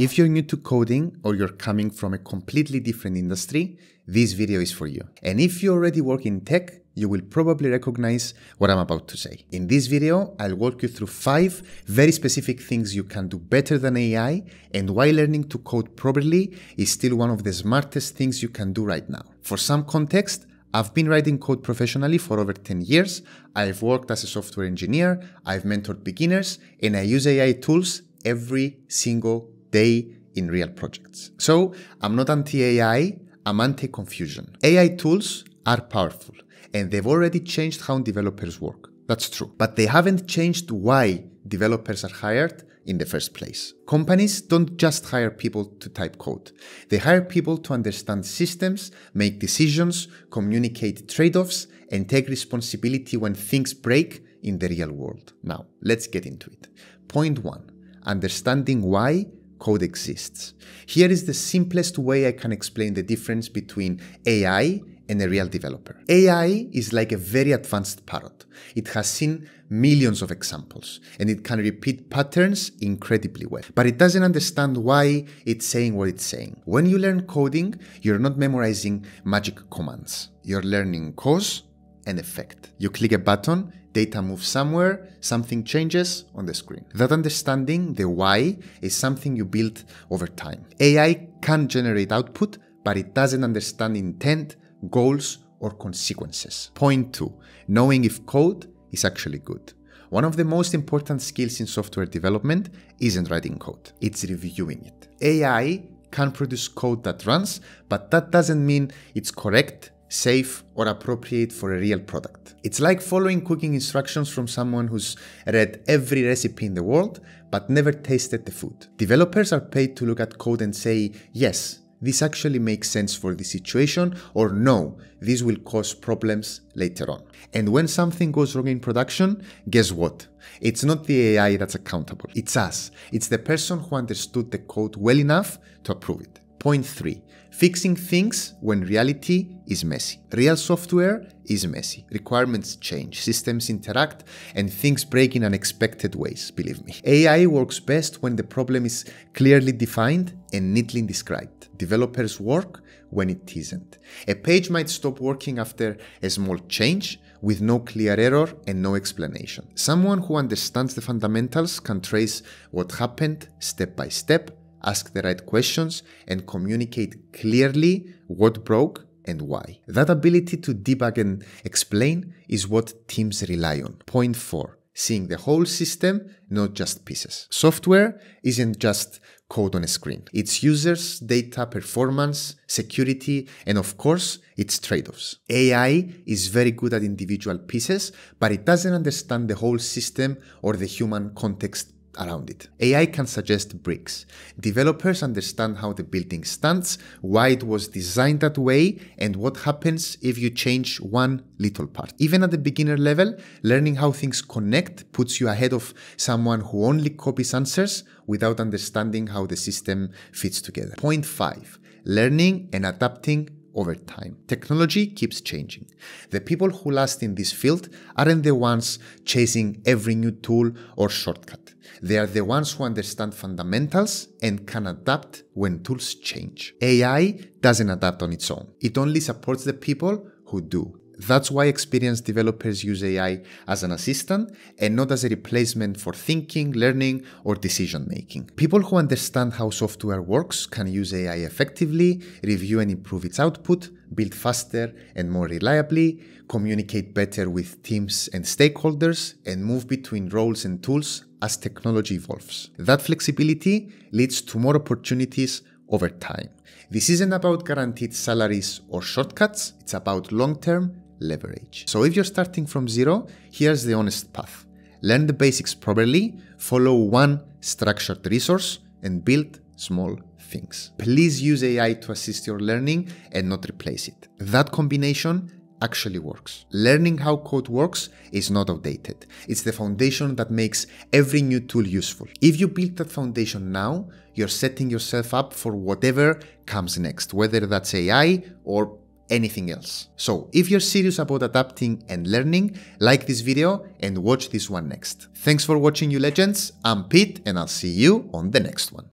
If you're new to coding or you're coming from a completely different industry, this video is for you. And if you already work in tech, you will probably recognize what I'm about to say. In this video, I'll walk you through 5 very specific things you can do better than AI and why learning to code properly is still one of the smartest things you can do right now. For some context, I've been writing code professionally for over 10 years. I've worked as a software engineer, I've mentored beginners, and I use AI tools every single day in real projects. So I'm not anti-AI, I'm anti-confusion. AI tools are powerful, and they've already changed how developers work. That's true. But they haven't changed why developers are hired in the first place. Companies don't just hire people to type code. They hire people to understand systems, make decisions, communicate trade-offs, and take responsibility when things break in the real world. Now, let's get into it. Point 1. Understanding why code exists. Here is the simplest way I can explain the difference between AI and a real developer. AI is like a very advanced parrot. It has seen millions of examples and it can repeat patterns incredibly well. But it doesn't understand why it's saying what it's saying. When you learn coding, you're not memorizing magic commands. You're learning cause and effect. You click a button, data moves somewhere, something changes on the screen. That understanding, the why, is something you build over time. AI can generate output, but it doesn't understand intent, goals, or consequences. Point 2. Knowing if code is actually good. One of the most important skills in software development isn't writing code, it's reviewing it. AI can produce code that runs, but that doesn't mean it's correct, safe, or appropriate for a real product. It's like following cooking instructions from someone who's read every recipe in the world, but never tasted the food. Developers are paid to look at code and say, yes, this actually makes sense for this situation, or no, this will cause problems later on. And when something goes wrong in production, guess what? It's not the AI that's accountable, it's us. It's the person who understood the code well enough to approve it. Point 3. Fixing things when reality is messy. Real software is messy. Requirements change, systems interact, and things break in unexpected ways, believe me. AI works best when the problem is clearly defined and neatly described. Developers work when it isn't. A page might stop working after a small change with no clear error and no explanation. Someone who understands the fundamentals can trace what happened step by step, ask the right questions, and communicate clearly what broke and why. That ability to debug and explain is what teams rely on. Point 4. Seeing the whole system, not just pieces. Software isn't just code on a screen. It's users, data, performance, security, and of course, its trade-offs. AI is very good at individual pieces, but it doesn't understand the whole system or the human context around it. AI can suggest bricks. Developers understand how the building stands, why it was designed that way, and what happens if you change one little part. Even at the beginner level, learning how things connect puts you ahead of someone who only copies answers without understanding how the system fits together. Point 5. Learning and adapting over time. Technology keeps changing. The people who last in this field aren't the ones chasing every new tool or shortcut. They are the ones who understand fundamentals and can adapt when tools change. AI doesn't adapt on its own. It only supports the people who do. That's why experienced developers use AI as an assistant and not as a replacement for thinking, learning, or decision making. People who understand how software works can use AI effectively, review and improve its output, build faster and more reliably, communicate better with teams and stakeholders, and move between roles and tools as technology evolves. That flexibility leads to more opportunities over time. This isn't about guaranteed salaries or shortcuts, it's about long-term leverage. So if you're starting from zero, here's the honest path. Learn the basics properly, follow one structured resource, and build small things. Please use AI to assist your learning and not replace it. That combination actually works. Learning how code works is not outdated. It's the foundation that makes every new tool useful. If you build that foundation now, you're setting yourself up for whatever comes next, whether that's AI or anything else. So if you're serious about adapting and learning, like this video and watch this one next. Thanks for watching, you legends. I'm Pete and I'll see you on the next one.